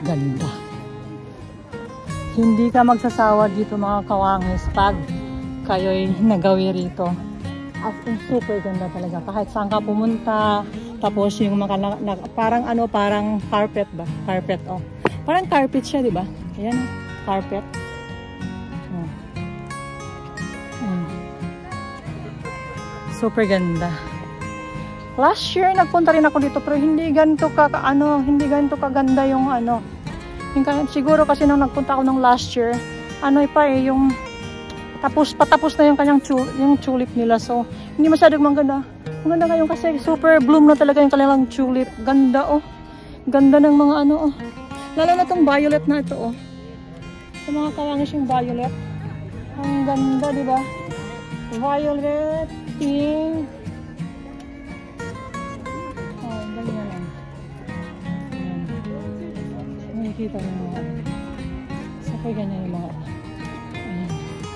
Ganda. Hindi ka magsasawa dito mga kawangis pag kayo'y nagawi rito. As in, super ganda talaga. Kahit saan ka pumunta. Tapos yung mga parang ano, parang carpet ba? Carpet, oh. Parang carpet siya, di ba? Ayan, carpet. Oh. Super ganda. Last year nagpunta rin ako dito pero hindi ganito kaganda yung ano. Siguro kasi nung nagpunta ako nung last year, ano pa eh yung patapos na yung kanyang yung tulip nila. So hindi masyadong maganda. Maganda ngayon kasi super bloom na talaga yung kanilang tulip. Ganda oh. Ganda ng mga ano oh. Lalo na tong violet na ito oh. Yung mga kawangis yung violet. Ang ganda, di ba? Violet, pink. Nakikita mo mga sakay ganyan yung mga ayan.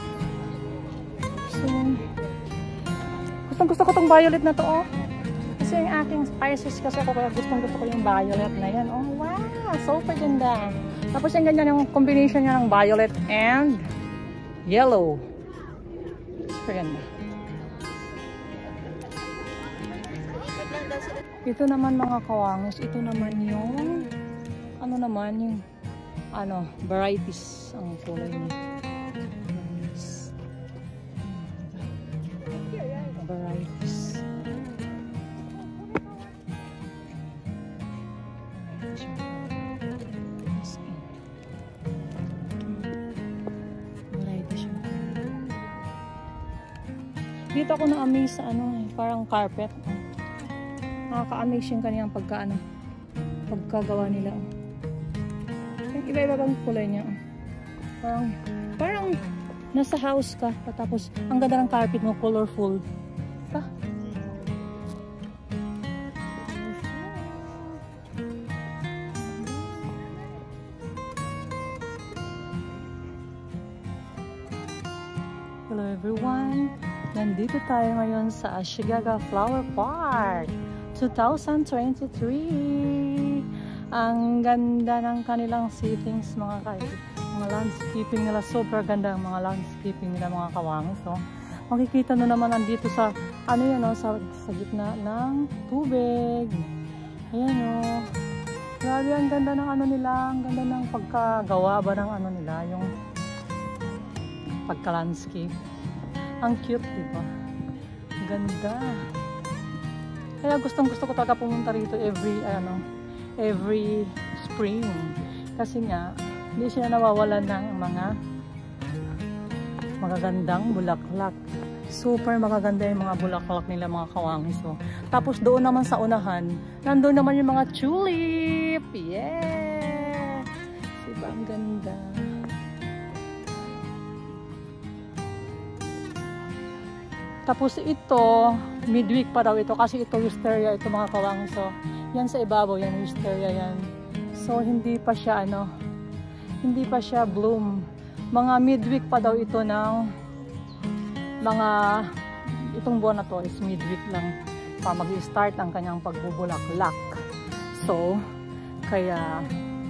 So gusto ko tong violet na to oh. Kasi yung aking spices kasi ako kaya gusto ko yung violet na yan oh. Wow, super ganda. Tapos yung ganyan yung combination niya ng violet and yellow. Super ganda. Ito naman mga kawangis, ito naman yung ano naman yung ano, varieties ang kulay niya. Varieties. Dito ako na-amaze sa ano, parang carpet. Nakaka-amaze yung kaniyang pagkagawa nila. Iba-iba bang kulay niya. Parang nasa house ka, tapos ang ganda ng carpet mo, colorful. Pa. Hello everyone! Nandito tayo ngayon sa Asiaga Flower Park 2023. Ang ganda ng kanilang settings mga landscaping nila, super ganda ang mga landscaping nila mga kawangis. So, makikita nyo naman nandito sa ano yan oh, sa gitna ng tubig. Ayan oh. Grabe ang ganda ng ano nila, ang ganda ng pagkagawa ba ng ano nila, yung pagka-landscape. Ang cute, diba? Ganda. Kaya gustong gusto ko talaga pumunta rito every spring. Kasi nga, hindi siya nawawalan ng mga magagandang bulaklak. Super magaganda yung mga bulaklak nila mga kawangis. So, tapos doon naman sa unahan, nandun naman yung mga tulip. Yeah! Diba? Ang ganda. Tapos ito, midweek pa daw ito kasi ito wisteria, ito mga kawangis. So, yan sa ibabaw, yan wisteria yan. So, hindi pa siya bloom. Mga midweek pa daw ito ng itong buwan na to is midweek lang pa mag-start ang kanyang pagbubulaklak. So, kaya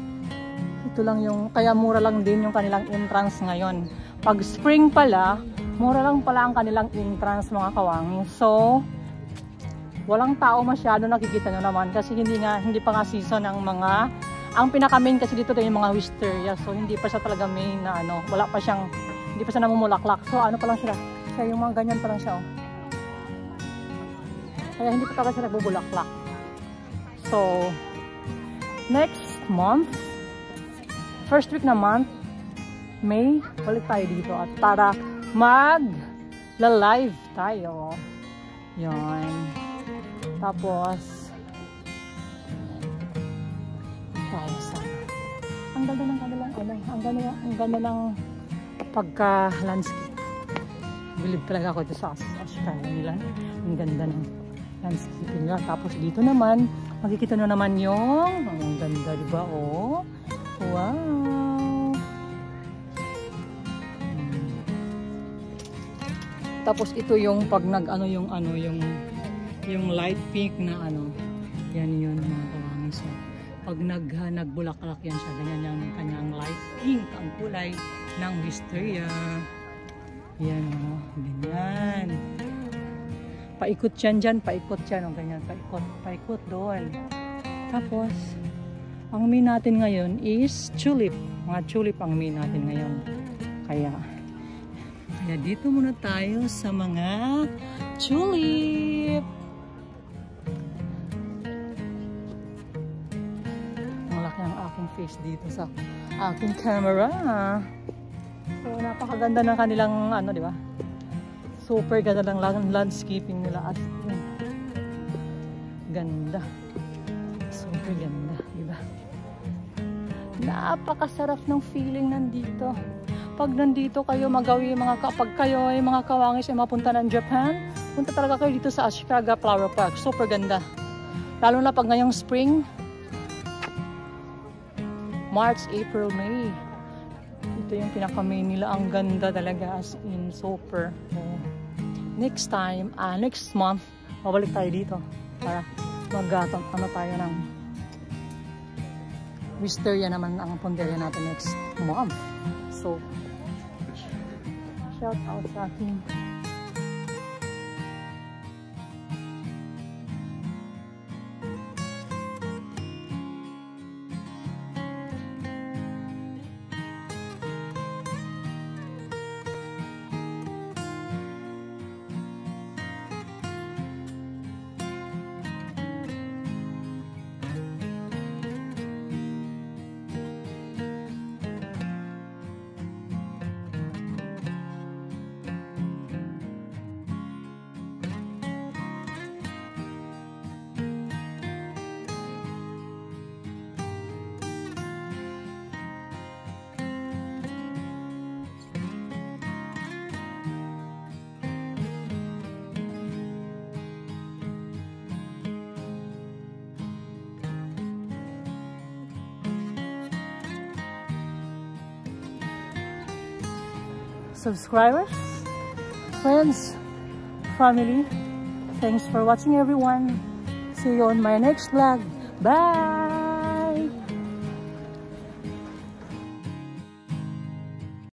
mura lang din yung kanilang entrance ngayon. Pag spring pala, mura lang pala ang kanilang entrance mga kawangis. So, walang tao masyado, nakikita nyo naman kasi hindi pa nga season ang pinaka-main kasi dito yung mga wisteria. So, hindi pa siya talaga main na ano, hindi pa siya namumulaklak. So, ano pa lang siya yung mga ganyan pa lang siya oh. Kaya hindi pa talaga siya nagbubulaklak. So, next month, first week na month, May, balik tayo dito at para mag-live tayo. Yan. Tapos tayo sa ang ganda ng kanilang ang ganda ng pagka-landscape. Believe talaga ako sa Australia nila. Ang ganda ng landscape nila. Tapos dito naman, makikita nyo naman yung ang ganda, diba? Oh, wow! Tapos ito yung pag yung light pink na ano. Yan yun mga kawangis. So, pag nagbulaklak yan siya, ganyan yung kanyang light pink ang kulay ng wisteria. Yan o, ganyan. Paikot yan dyan, paikot yan o, ganyan, paikot doon. Tapos, ang main natin ngayon is tulip. Mga tulip ang main natin ngayon. Kaya dito muna tayo sa mga tulip. Malaki ang aking face dito sa aking camera. So, napakaganda ng kanilang, ano, di ba? Super ganda ng landscaping nila. At ganda. Super ganda, di ba? Napakasarap ng feeling nandito. Pag nandito kayo, kapag kayo ay mga kawangis ay mapunta ng Japan, punta talaga kayo dito sa Ashikaga Flower Park. Super ganda. Lalo na pag ngayong spring, March, April, May. Ito yung pinaka-main nila. Ang ganda talaga, as in super. Next time, next month, babalik tayo dito para ano tayo ng wisteria naman ang punderya natin next month. So, shout out sa akin. Subscribers, friends, family, thanks for watching everyone. See you on my next vlog. Bye!